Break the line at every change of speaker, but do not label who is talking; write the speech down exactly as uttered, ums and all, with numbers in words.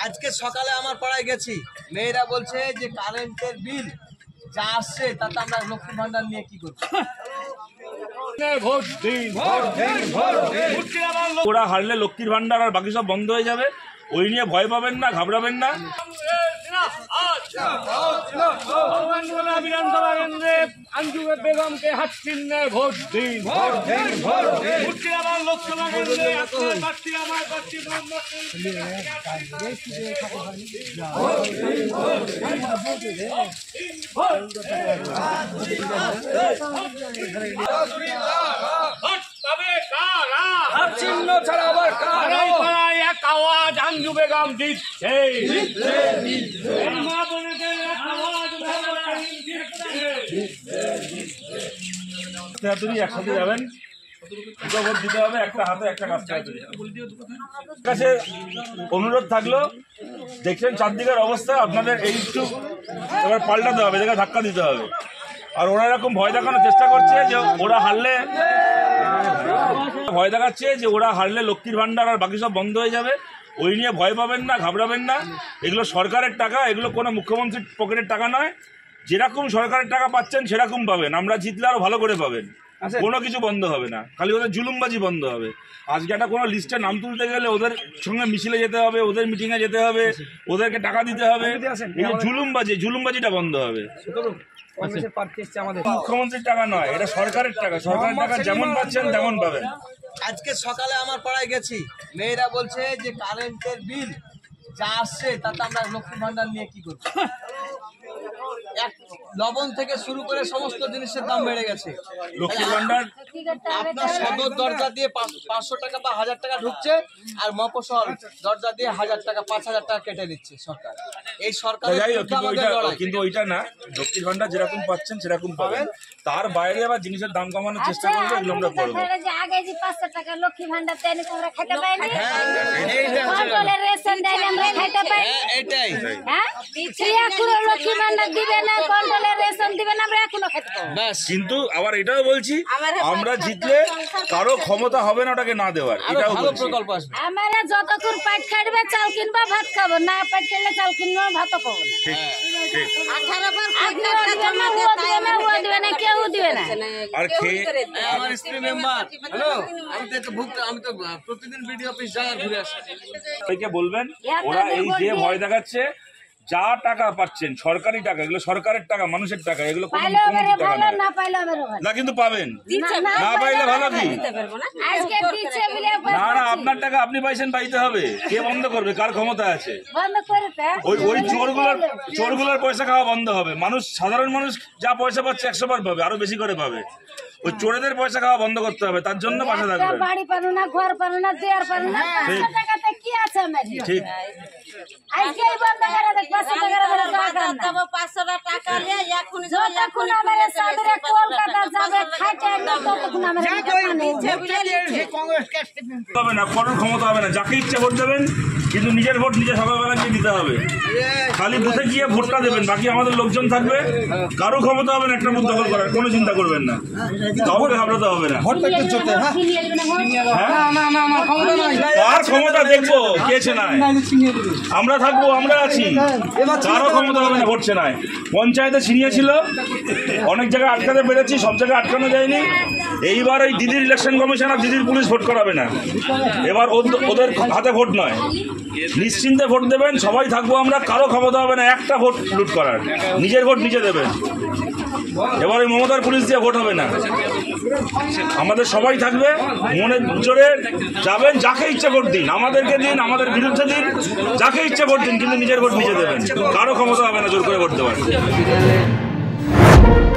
আজকে সকালে আমার পাড়ায় গেছি, মেয়েরা বলছে যে কারেন্টের বিল যা আসছে তাতে আমরা লক্ষ্মী ভান্ডার নিয়ে কি করব।
ওরা হারলে লক্ষ্মীর ভান্ডার আর বাকি সব বন্ধ হয়ে যাবে, ওই নিয়ে ভয় পাবেন না, ঘাবড়াবেন না। বিধানসভা কেন্দ্রে আঞ্জু বেগমকে হাত চিহ্নে ভোট দিন। মুর্শিদাবাদ লোকসভা কেন্দ্রে আপনার প্রার্থী আমার প্রার্থী চিহ্ন ছাড়া আবার এক আওয়াজ আঞ্জু বেগম দিচ্ছে। একসাথে যাবেন, দুটো ভোট দিতে হবে, একটা হাতে একটা কাছে। অনুরোধ থাকলো, দেখছেন চারদিকের অবস্থা, আপনাদের এই একটু এবার পাল্টাতে হবে, দেখে ধাক্কা দিতে হবে। আর ওরা এরকম ভয় দেখানোর চেষ্টা করছে যে ওরা হারলে ভয় দেখাচ্ছে যে ওরা হারলে লক্ষ্মীর ভান্ডার আর বাকি সব বন্ধ হয়ে যাবে, ওই নিয়ে ভয় পাবেন না, ঘাবড়াবেন না। এগুলো সরকারের টাকা, এগুলো কোনো মুখ্যমন্ত্রীর পকেটের টাকা নয়। যেরকম সরকারের টাকা পাচ্ছেন সেরকম পাবেন, আমরা জিতলে আরো ভালো করে পাবেন। কোনো কিছু বন্ধ হবে না, খালি ওদের জুলুমবাজি বন্ধ হবে। আজকে একটা কোনো লিস্টে নাম তুলতে গেলে ওদের সঙ্গে মিছিলে যেতে হবে, ওদের মিটিংয়ে যেতে হবে, ওদেরকে টাকা দিতে হবে। জুলুমবাজি জুলুমবাজিটা বন্ধ হবে। মুখ্যমন্ত্রীর টাকা নয়, এটা সরকারের টাকা। সরকারের টাকা যেমন পাচ্ছেন তেমন পাবেন।
আজকে সকালে আমার পাড়ায় গেছি, মেয়েরা বলছে যে কারেন্টের বিল যা আসছে তাতে আমরা লক্ষ্মী ভান্ডার নিয়ে কি করব। এক লবণ থেকে শুরু করে সমস্ত জিনিসের দাম বেড়ে গেছে।
লক্ষ্মী ভান্ডার
আপনার সদর দরজা দিয়ে পাঁচশো টাকা বা হাজার টাকা ঢুকছে, আর মফস্বল দরজা দিয়ে হাজার টাকা পাঁচ হাজার টাকা কেটে নিচ্ছে সরকার। এই সরকার
কিন্তু ওইটা না, লক্ষ্মীর ভান্ডার যেরকম পাচ্ছেন সেরকম পাবেন, তার বাইরে আবার জিনিসের দাম কমানোর চেষ্টা করবো, এগুলো আমরা করবো।
আগে যে পাঁচশো টাকা লক্ষ্মী ভান্ডার দেয়নি, তোমরা খেতে পাইনি, কন্ট্রোলের রেশন দেয়নি, আমরা খেতে পাইনি।
এটাই
হ্যাঁ, এখনো লক্ষ্মী ভান্ডার দিবে না, কন্ট্রোলের রেশন দিবে না, আমরা এখনো খেতে পাবো।
কিন্তু আবার এটাও বলছি, আমরা জিতলে কারো ক্ষমতা হবে না ওটাকে না দেওয়ার। এটাও
ভালো প্রকল্প আসবে।
আমরা যতক্ষণ পাট খাটবে চাল কিনবো, ভাত খাবো না, পাট খেলে চাল কিনবো, ভাত খাবো না।
ঠিক ঠিক।
কেউ দিবে না।
আর খেয়ে
আমার স্ত্রী মেম্বার, হ্যালো, আমি তো একটু ভুগতে, আমি তো প্রতিদিন বিডিও অফিস যাই আর ঘুরে আসি।
সবাইকে বলবেন, ওরা এই যে ভয় দেখাচ্ছে, যা টাকা পাচ্ছেন সরকারি টাকা, এগুলো সরকারের টাকা, মানুষের টাকা, এগুলো কোনো মুখ্যমন্ত্রীর টাকা না। না কিন্তু পাবেন, না পাইলে ভালো কি। না না, আপনার টাকা আপনি পাইছেন, পাইতে হবে। কে বন্ধ করবে? কার ক্ষমতা আছে? ওই ওই চোরগুলোর চোরগুলোর পয়সা খাওয়া বন্ধ হবে। মানুষ, সাধারণ মানুষ যা পয়সা পাচ্ছে একশো বার পাবে, আরো বেশি করে পাবে। ওই চোরেদের পয়সা খাওয়া বন্ধ করতে হবে, তার জন্য পাশে থাকবে।
বাড়ি পারো না, ঘর পারো না, দেয়ার পারো না, পাঁচশো টাকাতে কি আছে আমাদের?
ঠিক।
আজকে বন্ধ করে দেখ, পাঁচশো টাকা দেবো, পাঁচশো টাকা নিয়ে এখন যতক্ষণ আমরা সাদরে কলকাতা যাবে খাইতে একদম, ততক্ষণ আমরা
হবে না, কোনো ক্ষমতা হবে না। যাকে ইচ্ছা ভোট দেবেন, কিন্তু নিজের ভোট নিজে সকালবেলা গিয়ে দিতে হবে। খালি বুথে গিয়ে ভোটটা দেবেন, বাকি আমাদের লোকজন থাকবে। কারো ক্ষমতা হবে না একটা বুথ দখল করার, কোনো চিন্তা করবেন না, কাউকে ঘাবড়াতে হবে না। কার ক্ষমতা দেখবো কে চেনায়? আমরা থাকবো, আমরা আছি, কারো ক্ষমতা হবে না ভোট চেনায়। পঞ্চায়েতে ছিনিয়ে ছিল, অনেক জায়গায় আটকাতে পেরেছি, সব জায়গায় আটকানো যায়নি। এইবার ওই দিদির ইলেকশন কমিশন আর দিদির পুলিশ ভোট করাবে না। এবার ওদের হাতে ভোট নয়, নিশ্চিন্তে ভোট দেবেন। সবাই থাকবো আমরা, কারো ক্ষমতা হবে না একটা ভোট লুট করার। নিজের ভোট নিজে দেবেন। এবার ওই মমতার পুলিশ দিয়ে ভোট হবে না, আমাদের সবাই থাকবে। মনে জোরে যাবেন, যাকে ইচ্ছে ভোট দিন, আমাদেরকে দিন, আমাদের বিরুদ্ধে দিন, যাকে ইচ্ছে ভোট দিন, কিন্তু নিজের ভোট নিজে দেবেন। কারো ক্ষমতা হবে না জোর করে ভোট দেওয়ার।